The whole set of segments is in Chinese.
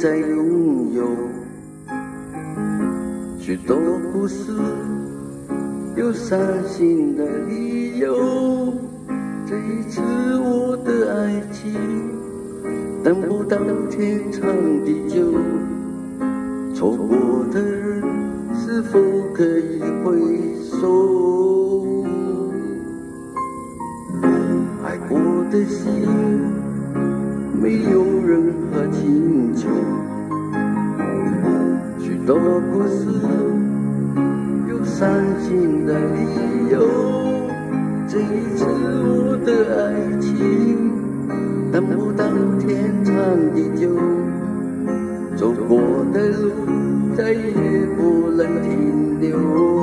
再拥有。许多故事有伤心的理由，这一次我的爱情等不到天长地久，错过的人是否可以回首？爱过的心没有任何请求，许多故事有伤心的理由，这一次我的爱情等不到天长地久，走过的路再也不能停留。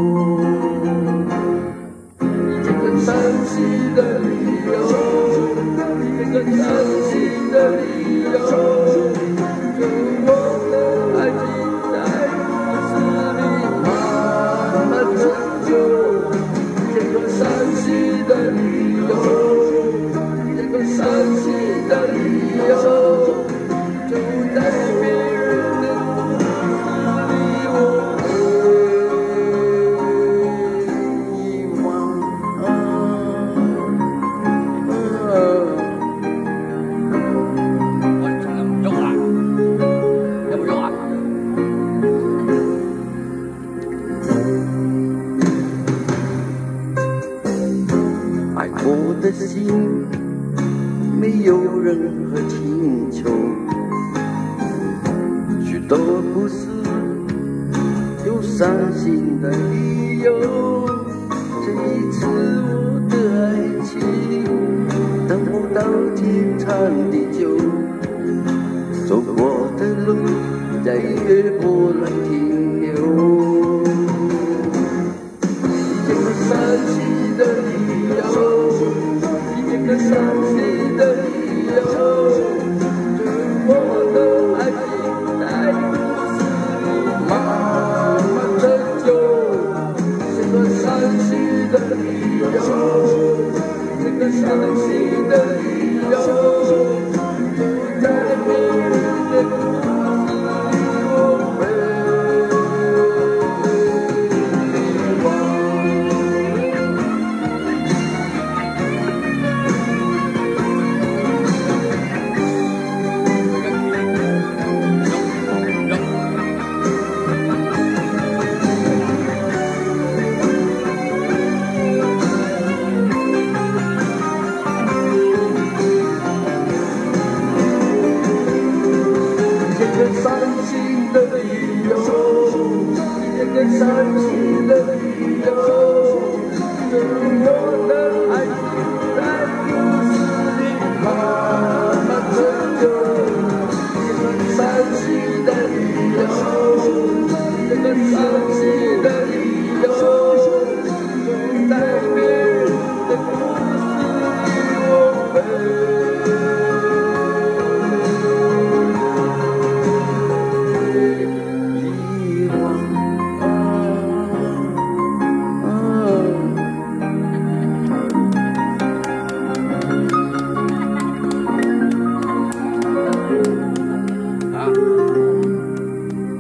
这个伤心的理由，这个伤心的理由，就我的爱情在故事里慢慢成就。这个伤心的理由，这个伤心的理由，就在别人的故事里我被遗忘。 我唱得唔喐啊？有冇喐啊？ 爱过的心没有任何请求，许多故事有伤心的理由，这一次我的爱情等不到天长地久，走过的路再也不能停留。这个伤心的理由，这个伤心的理由，就我的爱情在故事里慢慢成就。这个伤心的理由，这个伤心的理由，就在别人的故事里我被遗忘。这个伤心的理由，这个伤心的理由，就我的爱情在故事里慢慢成就。这个伤心的理由，这个伤心的理由，就在别人的故事里我被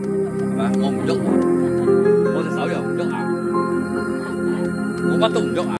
我唔喐，我隻手又唔喐啊，我乜都唔喐啊。